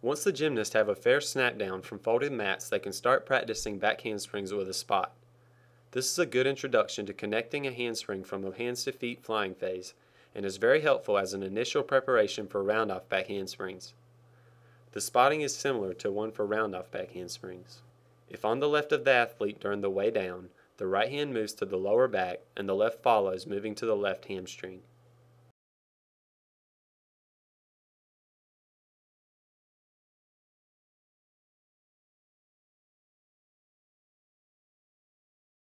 Once the gymnasts have a fair snap down from folded mats, they can start practicing back handsprings with a spot. This is a good introduction to connecting a handspring from a hands to feet flying phase, and is very helpful as an initial preparation for round-off back handsprings. The spotting is similar to one for round-off back handsprings. If on the left of the athlete during the way down, the right hand moves to the lower back and the left follows, moving to the left hamstring.